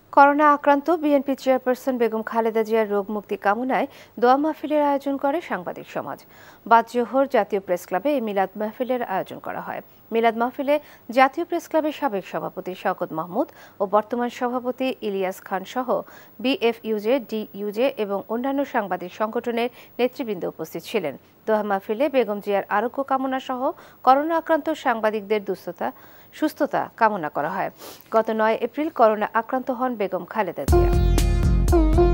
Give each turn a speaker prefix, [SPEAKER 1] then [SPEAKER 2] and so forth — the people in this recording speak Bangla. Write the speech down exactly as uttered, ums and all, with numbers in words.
[SPEAKER 1] করোনা আক্রান্ত বিএনপি চেয়ারপারসন বেগম খালেদা জিয়ার রোগ মুক্তি কামনায় দোয়া মাহফিলের আয়োজন করে সাংবাদিক সমাজ। বাদ জোহর জাতীয় প্রেস ক্লাবে এই মিলাদ মাহফিলের আয়োজন করা হয়। মিলাদ মাহফিলে জাতীয় প্রেস ক্লাবের সাবেক সভাপতি শওকত মাহমুদ ও বর্তমান সভাপতি ইলিয়াস খান সহ বিএফইউজে, ডিইউজে এবং অন্যান্য সাংবাদিক সংগঠনের নেতৃবৃন্দ উপস্থিত ছিলেন। দোয়া মাহফিলে বেগম জিয়ার আরোগ্য কামনা সহ করোনা আক্রান্ত সাংবাদিকদের দুস্থতা সুস্থতা কামনা করা হয়। গত নয় এপ্রিল করোনা আক্রান্ত হন বেগম খালেদা জিয়া।